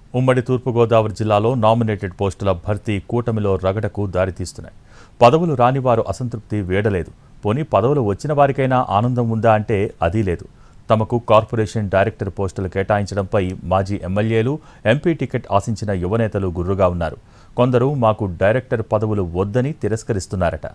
ఉమ్మడి తూర్పుగోదావరి జిల్లాలో నామినేటెడ్ పోస్టుల భర్తీ కూటమిలో రగడకు దారితీస్తున్నాయి. పదవులు రాని వారు అసంతృప్తి వేడలేదు. పోనీ పదవులు వచ్చిన వారికైనా ఆనందం ఉందా అంటే అదీ లేదు. తమకు కార్పొరేషన్ డైరెక్టర్ పోస్టులు కేటాయించడంపై మాజీ ఎమ్మెల్యేలు, ఎంపీ టికెట్ ఆశించిన యువనేతలు గుర్రుగా ఉన్నారు. కొందరు మాకు డైరెక్టర్ పదవులు వద్దని తిరస్కరిస్తున్నారట.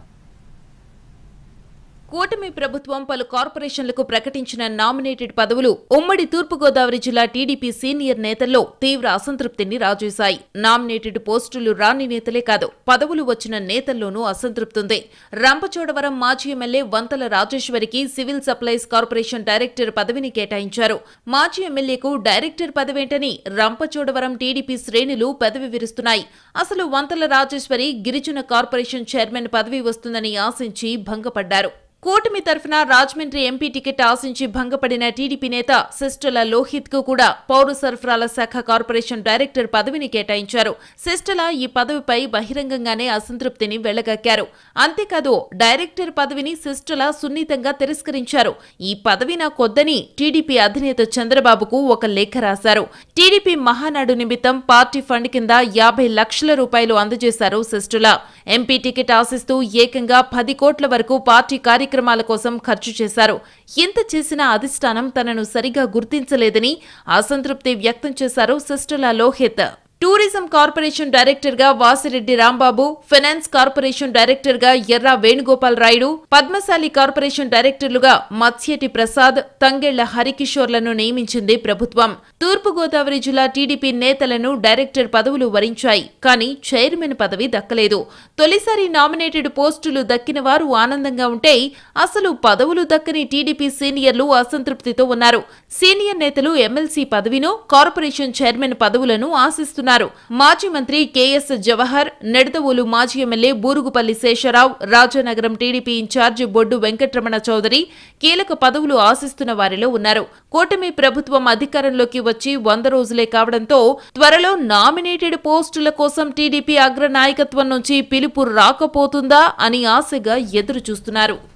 కూటమి ప్రభుత్వం పలు కార్పొరేషన్లకు ప్రకటించిన నామినేటెడ్ పదవులు ఉమ్మడి తూర్పుగోదావరి జిల్లా టీడీపీ సీనియర్ నేతల్లో తీవ్ర అసంతృప్తిని రాజేశాయి. నామినేటెడ్ పోస్టులు రాని నేతలే కాదు, పదవులు వచ్చిన నేతల్లోనూ అసంతృప్తుంది. రంపచోడవరం మాజీ ఎమ్మెల్యే వంతల రాజేశ్వరికి సివిల్ సప్లైస్ కార్పొరేషన్ డైరెక్టర్ పదవిని కేటాయించారు. మాజీ ఎమ్మెల్యేకు డైరెక్టర్ పదవేంటని రంపచోడవరం టీడీపీ శ్రేణులు పదవి విరుస్తున్నాయి. అసలు వంతల రాజేశ్వరి గిరిజన కార్పొరేషన్ చైర్మన్ పదవి వస్తుందని ఆశించి భంగపడ్డారు. కూటమి తరఫున రాజమండ్రి ఎంపీ టికెట్ ఆశించి భంగపడిన టీడీపీ నేత సిస్టల లోహిత్ కు కూడా పౌర సరఫరాల శాఖ కార్పొరేషన్ డైరెక్టర్ పదవిని కేటాయించారు. సిస్టల ఈ పదవిపై బహిరంగంగానే అసంతృప్తిని వెళ్లగక్కారు. అంతేకాదు డైరెక్టర్ పదవిని సిస్టల సున్నితంగా తిరస్కరించారు. ఈ పదవి నాకొద్దని టీడీపీ అధినేత చంద్రబాబుకు ఒక లేఖ రాశారు. టీడీపీ మహానాడు నిమిత్తం పార్టీ ఫండ్ కింద 50 లక్షల రూపాయలు అందజేశారు సిస్టల. ఎంపీ టికెట్ ఆశిస్తూ ఏకంగా 10 కోట్ల వరకు పార్టీ కార్యక్రమాల కోసం ఖర్చు చేశారు. ఇంత చేసినా అధిష్టానం తనను సరిగా గుర్తించలేదని అసంతృప్తి వ్యక్తం చేశారు సిస్టల లోహిత్. టూరిజం కార్పొరేషన్ డైరెక్టర్ గా Vasireddy Rambabu, finance corporation director గా ఎర్రా వేణుగోపాల్ రాయుడు, పద్మశాలి కార్పొరేషన్ డైరెక్టర్లుగా మత్స్యటి ప్రసాద్, తంగెళ్ల హరికిషోర్లను నియమించింది ప్రభుత్వం. తూర్పుగోదావరి జిల్లా టీడీపీ నేతలను డైరెక్టర్ పదవులు వరించాయి. కానీ చైర్మన్ పదవి దక్కలేదు. తొలిసారి నామినేటెడ్ పోస్టులు దక్కిన వారు ఆనందంగా ఉంటే అసలు పదవులు దక్కని టీడీపీ సీనియర్లు అసంతృప్తితో ఉన్నారు. సీనియర్ నేతలు ఎమ్మెల్సీ పదవిను, కార్పొరేషన్ చైర్మన్ పదవులను ఆశిస్తున్నారు. మాజీ మంత్రి కెఎస్ జవహర్, నెడదవోలు మాజీ MLA Burugupalli Sesharao, Rajanagaram TDP incharge Boddu Venkataramana Chowdary కీలక పదవులు ఆశిస్తున్న వారిలో ఉన్నారు. కూటమి ప్రభుత్వం అధికారంలోకి వచ్చి 100 రోజులే కావడంతో త్వరలో నామినేటెడ్ పోస్టుల కోసం టీడీపీ అగ్ర నాయకత్వం నుంచి పిలుపు రాకపోతుందా అని ఆశగా ఎదురు చూస్తున్నారు.